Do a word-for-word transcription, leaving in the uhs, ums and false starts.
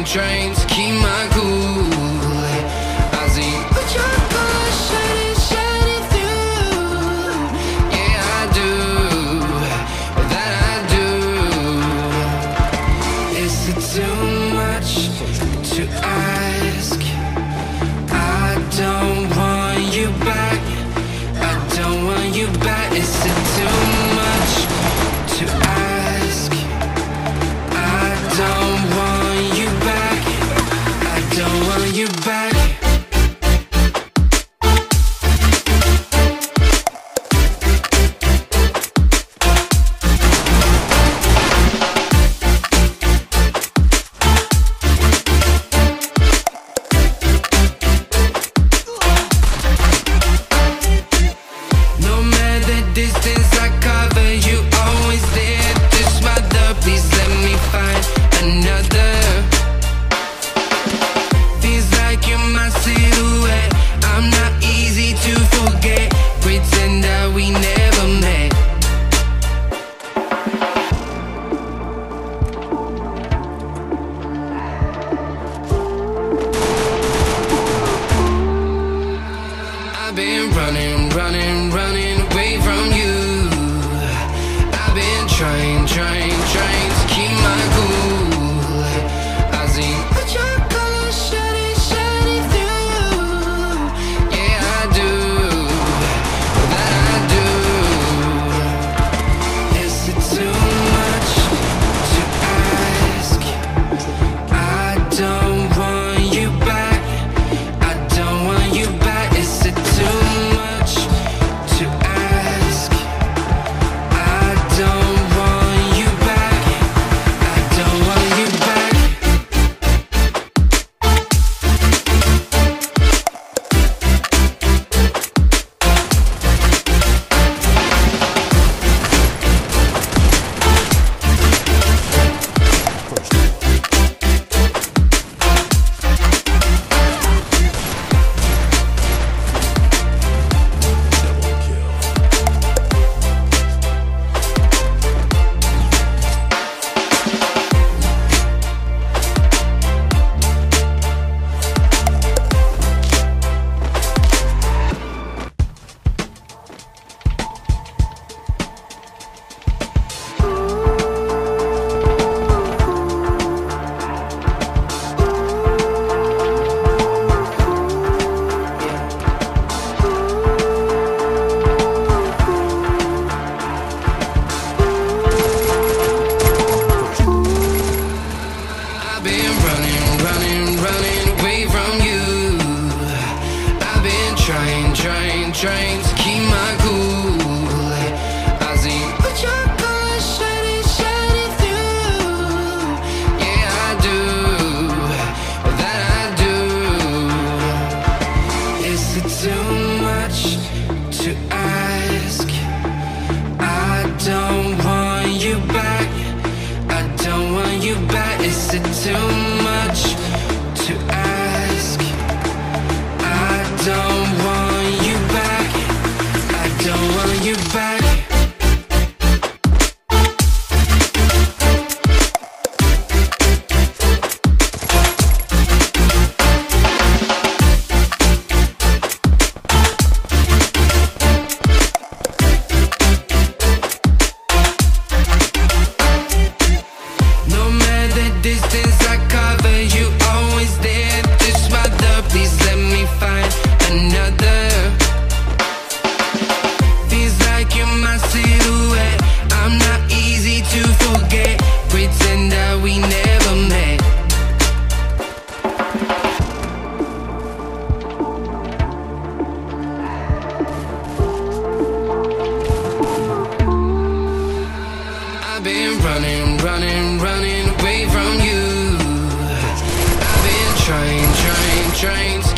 trying, trying to keep my cool. I see what your colors shining, shining through. Yeah, I do, that I do. Is it too much to ask? I don't want you back. I don't want you back. Is it too much to ask? I don't want you back. I don't want you back. No matter the distance I cover, you always there. This mother, please let me find another. Feels like you're my silhouette. I'm not easy to forget. Pretend that we never met. I've been running, running, running away from you. I've been trying, trying, trying to keep my cool. I see what your colors shining, shining through. Yeah, I do, that I do. Is it too much to ask? I don't want you back. I don't want you back. Is it too much to ask? I don't want you back. I don't want you back. I've been running, running, running away from you. I've been trying, trying, trying to keep my cool. I see what your colors shining, shining through. Yeah, I do, that I do. Is it too much to ask? I don't want you back. I don't want you back. Is it too much to ask? I don't want you back. I don't want you back. No matter the distance I cover, you always there. This mother, please let me find another. Feels like you're my silhouette. I'm not easy to forget. Pretend that we never met. I've been running, running, running away from you. I've been trying, trying, trying to